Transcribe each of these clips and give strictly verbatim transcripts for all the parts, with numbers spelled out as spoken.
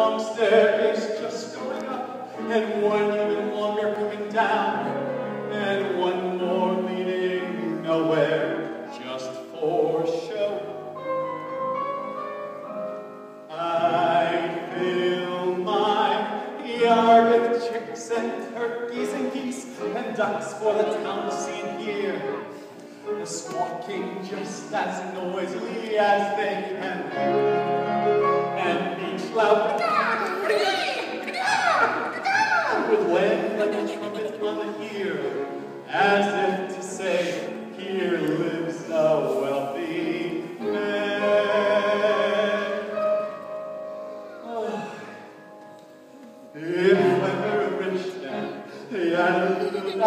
long staircase just going up, and one even longer coming down, and one more leading nowhere just for show. I fill my yard with chicks and turkeys and geese and ducks for the town to see and hear, squawking just as noisily as they can, and each loud would land like a trumpet on the ear, as if to say, here lives a wealthy man. Oh, if I were a rich man, I'd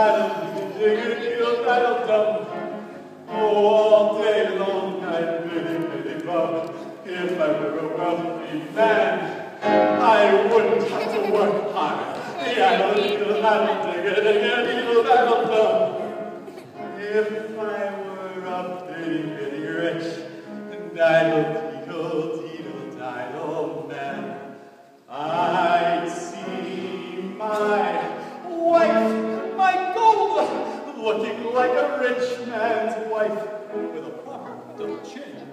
I'd dumb. Oh, all day long I'd biddy biddy bum. If I were a wealthy man, I wouldn't have to work hard. I'd dig it, I'd dumb. If I were a bitty bitty rich, diddle deedle deedle diddle man, I'd see my wife, my gold, looking like a rich man's wife with a proper double chin,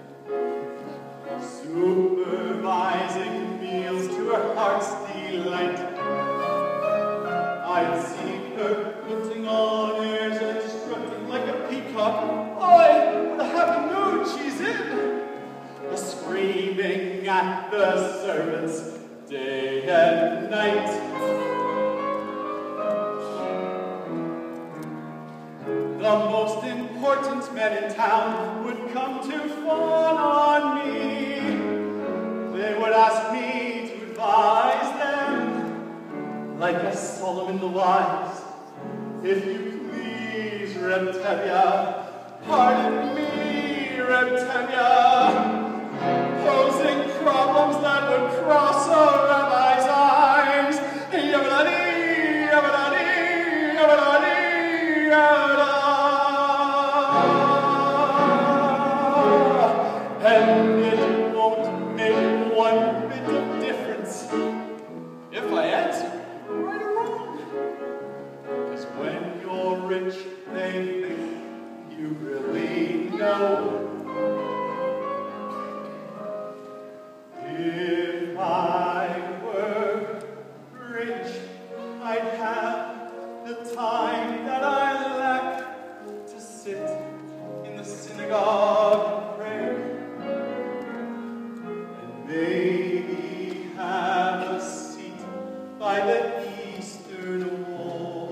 supervising meals to her heart's delight. I'd see her putting on airs and strutting like a peacock. Oh, what a happy mood she's in! Screaming at the servants day and night. The most important men in town would come to fawn on me. They would ask me to advise them, like a Solomon the Wise. If you please, Reb Tevye, pardon me, Reb Tevye, posing problems that would cross a rabbi's eyes. Yabba-da-dee, yabba-da-dee, yabba-da-dee, yabba-da. And it won't make one bit of difference if I answer right or wrong. Because when you're rich, they think you really know. If I were rich, I'd have the time that I lack to sit in the synagogue and pray, and maybe have a seat by the eastern wall,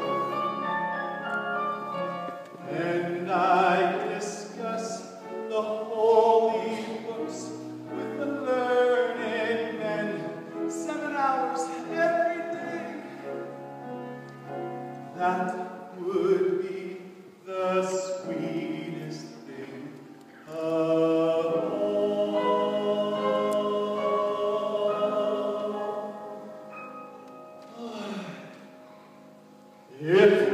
and I'd discuss the holy books with the learned men, seven hours every day. That would be the sweetest thing of all. If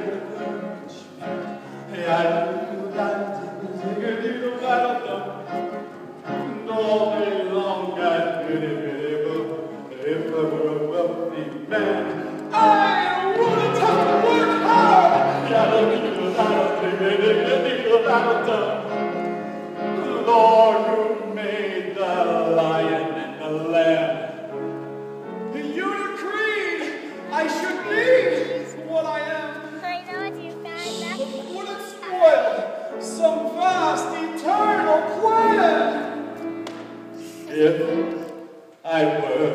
all day long I'd biddy biddy boo. If I were a wealthy man, I wouldn't have to work hard. Yaddle-deedle, daddle-diddle, daddle-dum. Lord, who made the lion and the lamb, you decreed I should be what I am. I know you found But would it spoil some vast eternal plan if I were